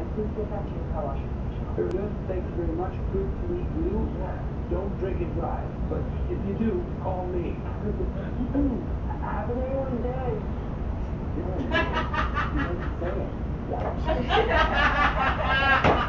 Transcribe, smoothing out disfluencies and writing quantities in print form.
Please get back to your car wash. Very good. Thank you very much. Good to meet you. Don't drink and drive, but if you do, call me. Have a great one, Dad. Say it.